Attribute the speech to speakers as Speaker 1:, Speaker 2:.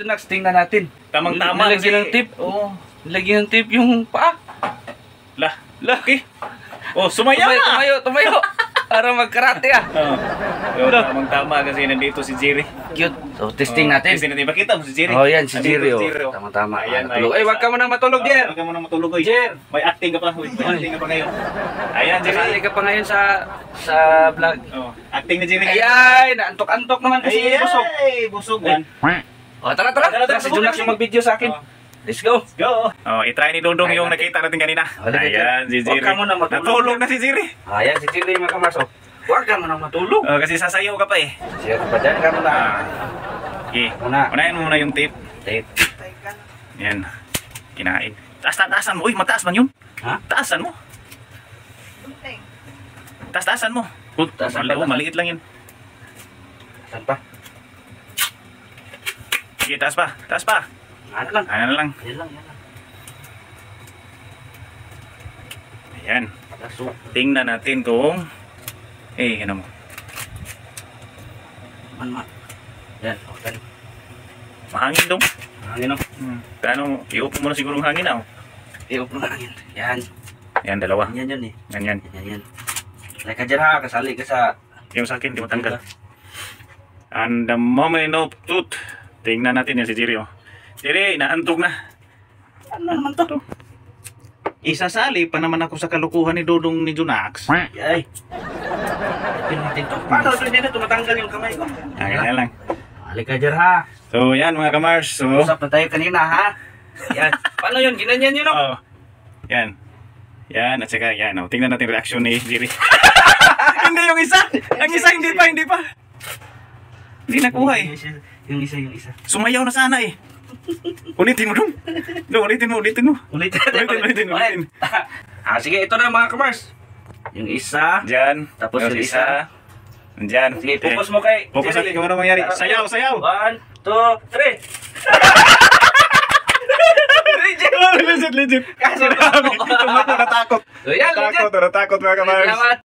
Speaker 1: Next, tingnan natin.
Speaker 2: Tamang-tama
Speaker 1: Nilagyan ng tip. Oo. Nilagyan ng tip yung paa.
Speaker 2: Lah.
Speaker 1: Laki.
Speaker 2: Oh, sumaya na!
Speaker 1: Tumayo. Para magkarate ah.
Speaker 2: Oo. Tamang-tama kasi nandito si Jerry.
Speaker 1: Cute. So, testing natin.
Speaker 2: Testing natin. Pakita mo si Jerry.
Speaker 1: Oh, yan si
Speaker 2: Nandito
Speaker 1: Jerry. Tama-tama.
Speaker 2: Ayan,
Speaker 1: Natulog. Ay, wag ka muna matulog, Jer.
Speaker 2: Huwag ka muna matulog, oy. Jer. May acting ka pa. May acting ka pa ngayon. Ayan,
Speaker 1: Kasali
Speaker 2: Jerry.
Speaker 1: ka pa ngayon sa vlog.
Speaker 2: Oh, acting na Jerry.
Speaker 1: Ay, naantok-antok naman kasi busog.
Speaker 2: Ay, busog. Yan.
Speaker 1: Oh, tara. Si Junax yung mag-video sa akin. Let's go.
Speaker 2: Go. Oh, i-try ni Dongdong yung nakita natin kanina. Ayan, si Jerry.
Speaker 1: Huwag ka muna matulog.
Speaker 2: Natulog na si Jerry.
Speaker 1: Ayan, si Jerry mga kamarso. Huwag ka muna matulog.
Speaker 2: Oh, kasi sasayaw ka pa eh.
Speaker 1: Siya ka pa dyan ka muna.
Speaker 2: Okay.
Speaker 1: Muna.
Speaker 2: Unahin mo muna yung tape.
Speaker 1: Tape.
Speaker 2: Yan. Kinain. Taasan mo. Uy, mataas man yun.
Speaker 1: Ha?
Speaker 2: Taasan mo. Taasan mo.
Speaker 1: Taasan pa.
Speaker 2: Maliit lang yan.
Speaker 1: Saan pa?
Speaker 2: Sige, taas pa. Taas pa.
Speaker 1: Ano lang.
Speaker 2: Ano lang.
Speaker 1: Yan lang.
Speaker 2: Ayan.
Speaker 1: Kaso.
Speaker 2: Tingnan natin kung ano mo.
Speaker 1: Man. Yan. Okay.
Speaker 2: Mahangin dong.
Speaker 1: Hangin o.
Speaker 2: Kano, i-open mo na siguro ang hangin ah.
Speaker 1: I-open na hangin. Yan.
Speaker 2: Yan, dalawa.
Speaker 1: Yan eh.
Speaker 2: Yan.
Speaker 1: Yan. Like ka dyan ha. Kasali ka sa...
Speaker 2: Yung sa akin, di matanggal. And the moment of truth. Tingnan natin yan si Jerry oh. Jerry, naantog na.
Speaker 1: Ano naman to?
Speaker 2: Isasali pa naman ako sa kalukuhan ni Dodong ni Junax.
Speaker 1: Ay. Pinatin to. Paano ito dito? Tumatanggal yung kamay ko.
Speaker 2: Ayan lang.
Speaker 1: Halika dyan ha.
Speaker 2: So yan mga kamars. So,
Speaker 1: Usap na tayo kanina ha. Yan. Paano yun? Ginanyan yun o?
Speaker 2: oh. Yan. Yan at saka yan. Oh. Tingnan natin reaction ni Jerry. Hindi yung isa. Ang isa hindi pa. Hindi nakuha eh.
Speaker 1: Yung isa.
Speaker 2: Sumayaw na sana eh. Ulitin mo dong. Ulitin mo. Ulitin.
Speaker 1: Sige, ito na mga kamars. Yung isa.
Speaker 2: Diyan.
Speaker 1: Tapos yung isa.
Speaker 2: Diyan.
Speaker 1: Sige, focus mo kay.
Speaker 2: Focus natin kung ano mangyari. Sayaw.
Speaker 1: 1, 2, 3.
Speaker 2: Legit.
Speaker 1: Kaso
Speaker 2: Natakot.
Speaker 1: So yan,
Speaker 2: Natakot mga kamars.
Speaker 1: Salamat.